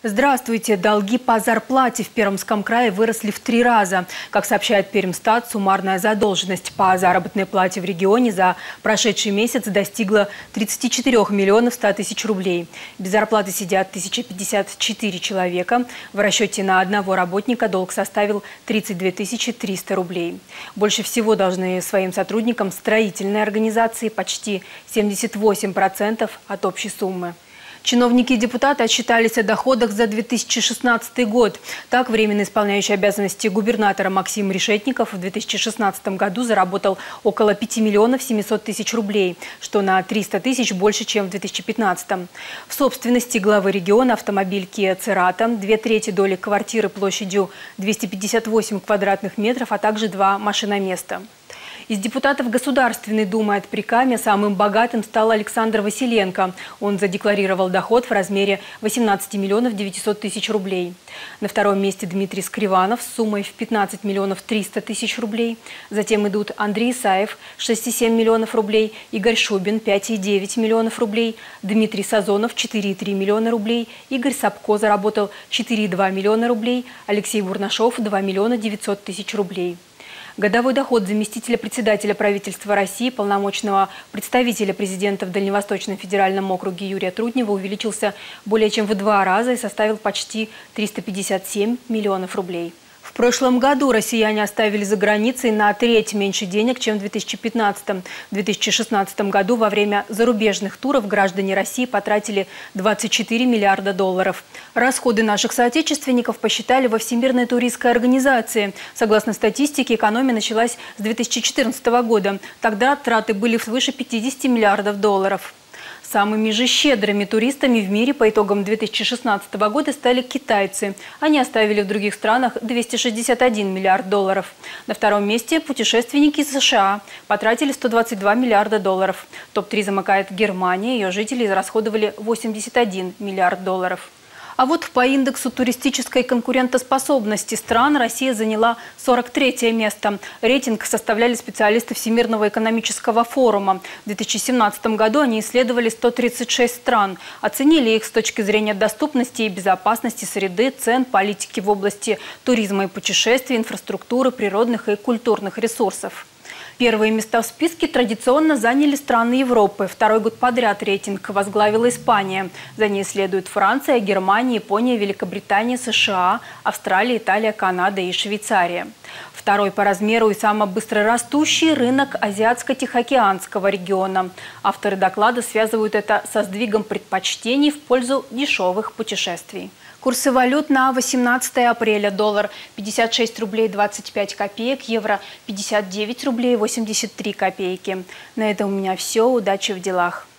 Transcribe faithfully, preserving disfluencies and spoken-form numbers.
Здравствуйте! Долги по зарплате в Пермском крае выросли в три раза. Как сообщает Пермстат, суммарная задолженность по заработной плате в регионе за прошедший месяц достигла тридцати четырёх миллионов ста тысяч рублей. Без зарплаты сидят тысяча пятьдесят четыре человека. В расчете на одного работника долг составил тридцать две тысячи триста рублей. Больше всего должны своим сотрудникам строительные организации, почти семьдесят восемь процентов от общей суммы. Чиновники и депутаты отчитались о доходах за две тысячи шестнадцатый год. Так, временно исполняющий обязанности губернатора Максим Решетников в две тысячи шестнадцатом году заработал около пяти миллионов семисот тысяч рублей, что на триста тысяч больше, чем в две тысячи пятнадцатом. В собственности главы региона автомобиль Kia Cerato, две трети доли квартиры площадью двести пятьдесят восемь квадратных метров, а также два машиноместа. Из депутатов Государственной Думы от Прикамья самым богатым стал Александр Василенко. Он задекларировал доход в размере восемнадцати миллионов девятисот тысяч рублей. На втором месте Дмитрий Скриванов с суммой в пятнадцать миллионов триста тысяч рублей. Затем идут Андрей Исаев – шесть и семь миллионов рублей, Игорь Шубин – пять и девять миллионов рублей, Дмитрий Сазонов – четыре и три миллиона рублей, Игорь Сапко заработал четыре и два миллиона рублей, Алексей Бурнашов – два миллиона девятьсот тысяч рублей. Годовой доход заместителя председателя правительства России, полномочного представителя президента в Дальневосточном федеральном округе Юрия Труднева увеличился более чем в два раза и составил почти триста пятьдесят семь миллионов рублей. В прошлом году россияне оставили за границей на треть меньше денег, чем в две тысячи пятнадцатом. В две тысячи шестнадцатом году во время зарубежных туров граждане России потратили двадцать четыре миллиарда долларов. Расходы наших соотечественников посчитали во Всемирной туристской организации. Согласно статистике, экономия началась с две тысячи четырнадцатого года. Тогда траты были свыше пятидесяти миллиардов долларов. Самыми же щедрыми туристами в мире по итогам две тысячи шестнадцатого года стали китайцы. Они оставили в других странах двести шестьдесят один миллиард долларов. На втором месте путешественники из США потратили сто двадцать два миллиарда долларов. топ три замыкает Германия. Ее жители израсходовали восемьдесят один миллиард долларов. А вот по индексу туристической конкурентоспособности стран Россия заняла сорок третье место. Рейтинг составляли специалисты Всемирного экономического форума. В две тысячи семнадцатом году они исследовали сто тридцать шесть стран. Оценили их с точки зрения доступности и безопасности среды, цен, политики в области туризма и путешествий, инфраструктуры, природных и культурных ресурсов. Первые места в списке традиционно заняли страны Европы. Второй год подряд рейтинг возглавила Испания. За ней следуют Франция, Германия, Япония, Великобритания, США, Австралия, Италия, Канада и Швейцария. Второй по размеру и самый быстрорастущий рынок Азиатско-Тихоокеанского региона. Авторы доклада связывают это со сдвигом предпочтений в пользу дешевых путешествий. Курсы валют на восемнадцатое апреля. Доллар пятьдесят шесть рублей двадцать пять копеек, евро пятьдесят девять рублей восемьдесят три копейки. На этом у меня все. Удачи в делах.